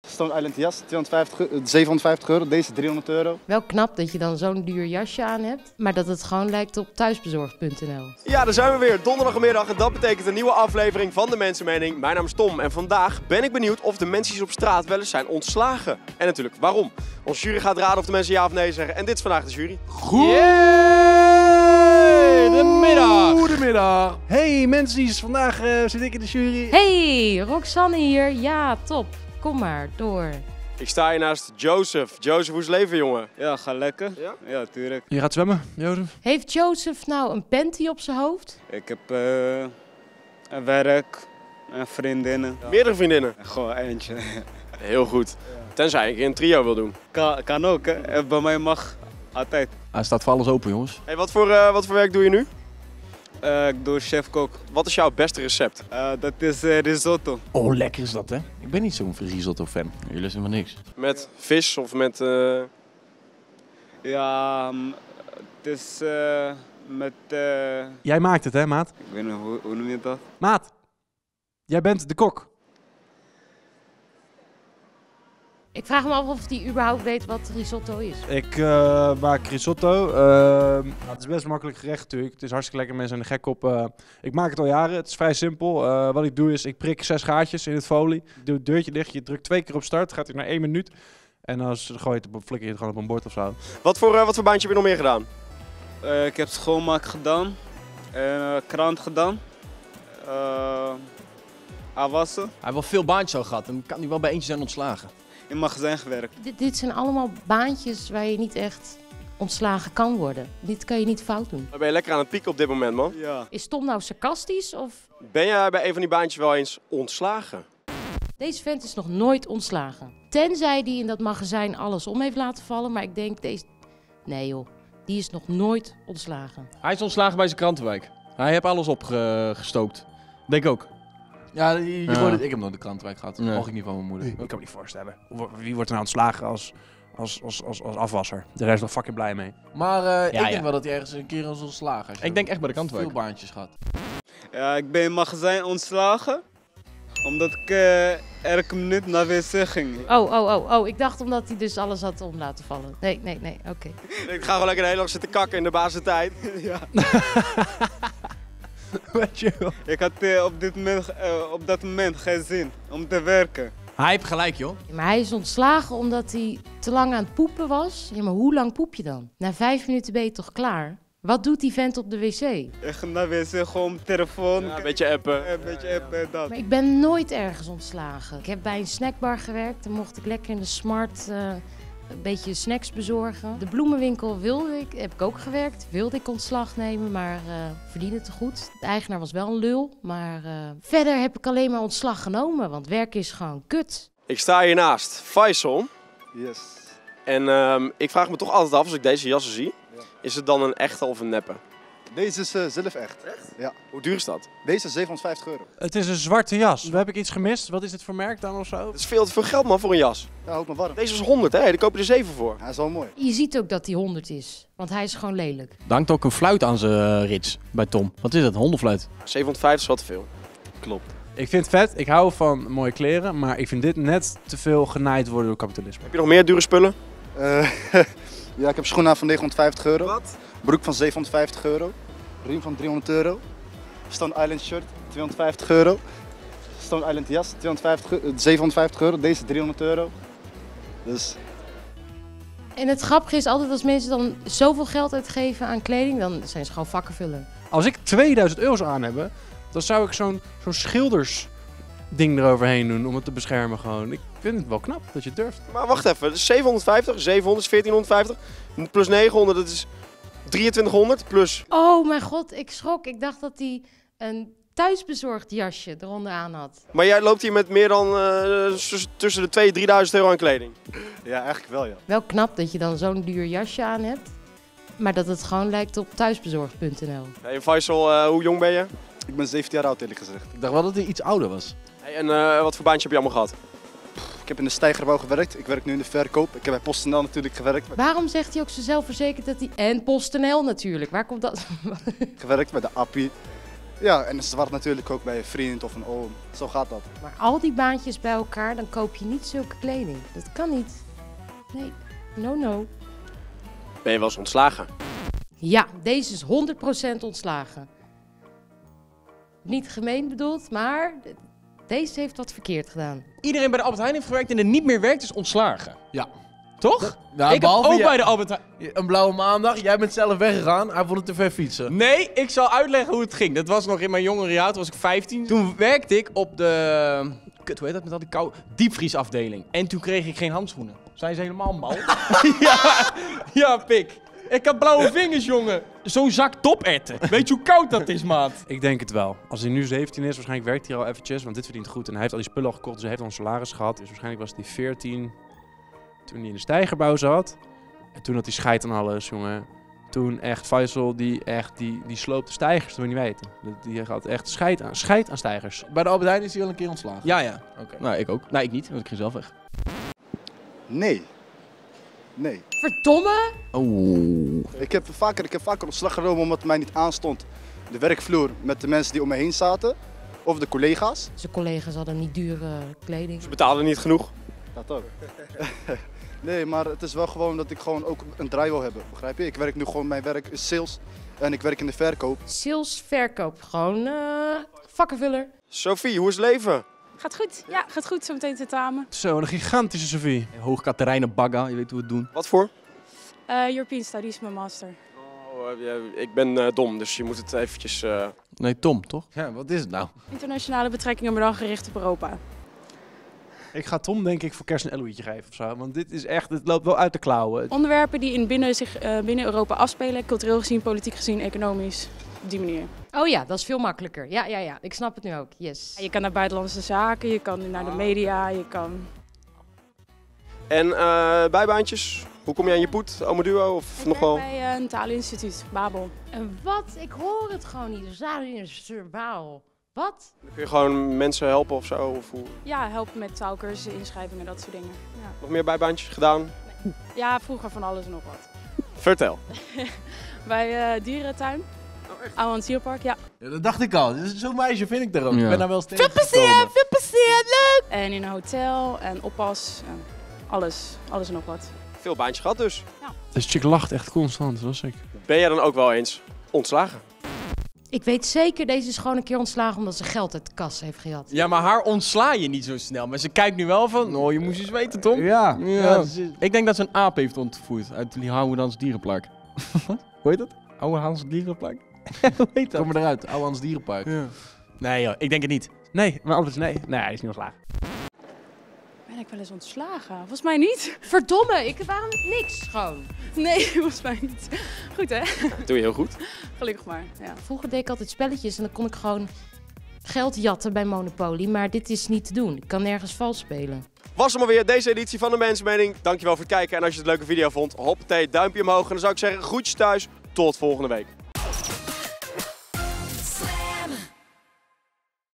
Stone Island jas, 750 euro. Deze 300 euro. Wel knap dat je dan zo'n duur jasje aan hebt, maar dat het gewoon lijkt op thuisbezorgd.nl. Ja, daar zijn we weer, donderdagmiddag en dat betekent een nieuwe aflevering van De Mensenmening. Mijn naam is Tom en vandaag ben ik benieuwd of de mensen op straat wel eens zijn ontslagen. En natuurlijk, waarom? Onze jury gaat raden of de mensen ja of nee zeggen en dit is vandaag de jury. Goedemiddag! Hey mensen, vandaag zit ik in de jury. Hey, Roxanne hier. Ja, top. Kom maar, door. Ik sta hier naast Joseph. Joseph, hoe is het leven, jongen? Ja, ga lekker. Ja? Ja, tuurlijk. Je gaat zwemmen, Jozef? Heeft Joseph nou een panty op zijn hoofd? Ik heb een werk en vriendinnen. Meerdere vriendinnen? Gewoon eentje. Heel goed. Tenzij ik een trio wil doen. Kan ook, hè. Bij mij mag altijd. Hij staat voor alles open, jongens. Hey, wat voor werk doe je nu? Ik doe chef-kok. Wat is jouw beste recept? Dat is risotto. Oh, lekker is dat, hè? Ik ben niet zo'n risotto-fan. Jullie lusten maar niks. Met vis of met... Ja, het is met... Jij maakt het, hè, maat? Ik weet niet, hoe noem je dat? Maat, jij bent de kok. Ik vraag me af of hij überhaupt weet wat risotto is. Ik maak risotto. Het is best een makkelijk gerecht natuurlijk. Het is hartstikke lekker, mensen zijn er gek op. Ik maak het al jaren. Het is vrij simpel. Wat ik doe is, ik prik 6 gaatjes in het folie. Ik doe het deurtje dicht. Je drukt 2 keer op start. Gaat hij naar 1 minuut. En dan gooi je het, flikker je het gewoon op een bord of zo. Wat voor baantje heb je nog meer gedaan? Ik heb schoonmaak gedaan. Krant gedaan. Afwassen. Hij heeft wel veel baantjes al gehad en kan hij wel bij eentje zijn ontslagen. In magazijn gewerkt. Dit zijn allemaal baantjes waar je niet echt ontslagen kan worden. Dit kan je niet fout doen. Dan ben je lekker aan het pieken op dit moment, man. Ja. Is Tom nou sarcastisch of... Ben jij bij een van die baantjes wel eens ontslagen? Deze vent is nog nooit ontslagen. Tenzij die in dat magazijn alles om heeft laten vallen, maar ik denk deze... Nee joh, die is nog nooit ontslagen. Hij is ontslagen bij zijn krantenwijk. Hij heeft alles opgestookt. Denk ik ook. Ja, Ja. ik heb nog de krantenwijk gehad. Dat Nee. mag ik niet van mijn moeder. Ik kan me niet voorstellen. Wie wordt er nou ontslagen als afwasser? De rest is nog fucking blij mee. Maar ik ja. denk wel dat hij ergens een keer is ontslagen. Ik denk echt bij de krantenwijk. Veel baantjes gehad. Ja, ik ben in magazijn ontslagen. Omdat ik elke minuut naar wc ging. Oh, ik dacht omdat hij dus alles had om laten vallen. Nee, oké. Ik ga gewoon lekker de hele dag zitten kakken in de basentijd. Ja. Weet je wel. Ik had op dat moment geen zin om te werken. Hij heeft gelijk, joh. Maar hij is ontslagen omdat hij te lang aan het poepen was. Ja, maar hoe lang poep je dan? Na 5 minuten ben je toch klaar? Wat doet die vent op de wc? Ik ging naar wc, gewoon op telefoon. Ja, een beetje appen. Een beetje appen en dat. Maar ik ben nooit ergens ontslagen. Ik heb bij een snackbar gewerkt. Dan mocht ik lekker in de Smart een beetje snacks bezorgen. De bloemenwinkel heb ik ook gewerkt. Wilde ik ontslag nemen, maar verdiende te goed. De eigenaar was wel een lul. Maar verder heb ik alleen maar ontslag genomen. Want werken is gewoon kut. Ik sta hiernaast Faisal. Yes. En ik vraag me toch altijd af als ik deze jassen zie. Ja. Is het dan een echte of een neppe? Deze is zelf echt. Echt? Ja. Hoe duur is dat? Deze is 750 euro. Het is een zwarte jas. Heb ik iets gemist? Wat is dit voor merk dan of zo? Dat is veel te veel geld, man, voor een jas. Ja, houd me warm. Deze was 100, hè? Daar koop je er 7 voor. Hij is wel mooi. Je ziet ook dat hij 100 is. Want hij is gewoon lelijk. Er hangt ook een fluit aan zijn rits bij Tom. Wat is dat? Een hondenfluit? 750 is wat te veel. Klopt. Ik vind het vet. Ik hou van mooie kleren. Maar ik vind dit net te veel genaaid worden door kapitalisme. Heb je nog meer dure spullen? Ja, ik heb schoenen aan van 950 euro. Wat? Broek van 750 euro. Riem van 300 euro. Stone Island shirt, 250 euro. Stone Island jas, 750 euro. Deze 300 euro. Dus En het grappige is altijd als mensen dan zoveel geld uitgeven aan kleding, dan zijn ze gewoon vakkenvuller. Als ik 2000 euro zou aan hebben, dan zou ik zo'n schildersding eroverheen doen om het te beschermen gewoon. Ik vind het wel knap dat je het durft. Maar wacht even, dus 750, 700 is 1450. Plus 900, dat is 2300. Plus... Oh mijn god, ik schrok. Ik dacht dat hij een thuisbezorgd jasje eronder aan had. Maar jij loopt hier met meer dan tussen de 2.000 en 3.000 euro aan kleding. ja, eigenlijk wel ja. Wel knap dat je dan zo'n duur jasje aan hebt, maar dat het gewoon lijkt op thuisbezorgd.nl. Hey Faisal, hoe jong ben je? Ik ben 17 jaar oud eerlijk gezegd. Ik dacht wel dat hij iets ouder was. Hey, en wat voor baantje heb je allemaal gehad? Ik heb in de stijgerbouw gewerkt. Ik werk nu in de verkoop. Ik heb bij PostNL natuurlijk gewerkt. Waarom zegt hij ook zo zelfverzekerd dat hij... En PostNL natuurlijk, waar komt dat? Gewerkt bij de Appie. Ja, en ze wacht natuurlijk ook bij een vriend of een oom. Zo gaat dat. Maar al die baantjes bij elkaar, dan koop je niet zulke kleding. Dat kan niet. Nee, no. Ben je wel eens ontslagen? Ja, deze is 100% ontslagen. Niet gemeen bedoeld, maar deze heeft wat verkeerd gedaan. Iedereen bij de Albert Heijn heeft gewerkt en er niet meer werkt is ontslagen. Ja. Toch? Nou, Ik heb behalve ook jij- bij de Albert Heijn... Een blauwe maandag, jij bent zelf weggegaan, hij vond het te ver fietsen. Nee, ik zal uitleggen hoe het ging. Dat was nog in mijn jongere jaar, toen was ik 15. Toen werkte ik op de... Kut, hoe heet dat met al die kou... diepvriesafdeling. En toen kreeg ik geen handschoenen. Zijn ze helemaal mal? ja, pik. Ik had blauwe vingers, jongen. Zo'n zak toperwten. Weet je hoe koud dat is, maat? Ik denk het wel. Als hij nu 17 is, waarschijnlijk werkt hij al eventjes, want dit verdient goed. En hij heeft al die spullen al gekocht, dus hij heeft al een salaris gehad. Dus waarschijnlijk was hij 14 toen hij in de stijgerbouw zat. En toen had hij scheid aan alles, jongen. Toen echt, Faisal, die sloopt de stijgers, dat moet je niet weten. Die had echt scheid aan stijgers. Bij de Albert Heijn is hij al een keer ontslagen. Ja. Oké. Nou, ik ook. Nee, ik niet, want ik ging zelf weg. Nee. Verdomme! Oh. Ik heb vaker ontslag genomen omdat het mij niet aanstond. De werkvloer met de mensen die om me heen zaten. Of de collega's. Zijn collega's hadden niet dure kleding. Ze betalen niet genoeg. Dat ook. Nee, maar het is wel gewoon dat ik gewoon ook een draai wil hebben. Begrijp je? Ik werk nu gewoon, mijn werk is sales. En ik werk in de verkoop. Sales, verkoop, gewoon vakkenvuller. Sophie, hoe is het leven? Gaat goed, ja, gaat goed. Zometeen tentamen. Zo, een gigantische Sophie. Hoog Katerijne Bagga, je weet hoe we het doen. Wat voor? European Studies, mijn master. Ik ben dom, dus je moet het eventjes... Nee, Tom, toch? Ja, wat is het nou? Internationale betrekkingen, maar dan gericht op Europa. Ik ga Tom denk ik voor kerst een Eloïtje geven of zo. Want dit is echt, het loopt wel uit de klauwen. Onderwerpen die binnen Europa afspelen, cultureel gezien, politiek gezien, economisch. Op die manier. Oh ja, dat is veel makkelijker. Ja, ik snap het nu ook. Yes. Je kan naar buitenlandse zaken, je kan naar de media, je kan... En bijbaantjes? Hoe kom je aan je poet? Omoduo of nog wel? Bij een taleninstituut, Babel. En wat? Ik hoor het gewoon niet. Er staat in een verbaal. Wat? Kun je gewoon mensen helpen of zo? Of hoe? Ja, helpen met taalkursussen, inschrijvingen, dat soort dingen. Ja. Nog meer bijbaantjes gedaan? Ja, vroeger van alles en nog wat. Vertel. Bij dierentuin. Ouwans Dierpark, ja. Ja, dat dacht ik al. Zo'n meisje vind ik er ook. Ja. Ik ben daar wel eens tegengekomen. En in een hotel en oppas. Alles en nog wat. Veel baantjes gehad dus. Dus chick lacht echt constant, dat is ik. Ben jij dan ook wel eens ontslagen? Ik weet zeker, deze is gewoon een keer ontslagen omdat ze geld uit de kas heeft gehad. Ja, maar haar ontsla je niet zo snel. Maar ze kijkt nu wel van, oh, je moest eens weten, Tom. Ja. Ja. Ik denk dat ze een aap heeft ontvoerd uit die Oude Dierenpark. Wat? Hoe heet dat? Oude Hans Dierenpark? Hoe heet dat? Kom eruit, Ouwans Dierenpark. Ja. Nee joh, ik denk het niet. Nee, maar altijd nee. Nee, hij is niet ontslagen. Ben ik wel eens ontslagen? Volgens mij niet. Verdomme, waarom niks gewoon? Nee, volgens mij niet. Goed hè? Dat doe je heel goed. Gelukkig maar, ja. Vroeger deed ik altijd spelletjes en dan kon ik gewoon geld jatten bij Monopoly. Maar dit is niet te doen. Ik kan nergens vals spelen. Was hem alweer deze editie van de Mensenmening. Dankjewel voor het kijken. En als je het een leuke video vond, hoppatee, duimpje omhoog. En dan zou ik zeggen, groetjes thuis. Tot volgende week.